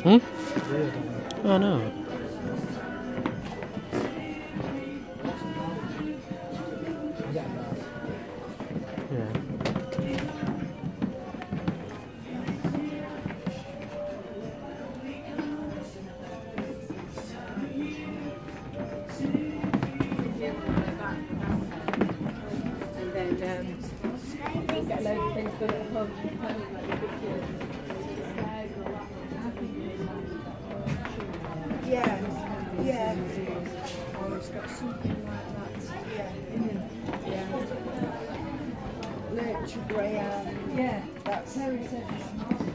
Hmm? Oh no. Yeah. And then get a load of things done at home. Yeah, yeah. Or it's got something like that. Yeah. Lurch Graham. Yeah, That's heritage.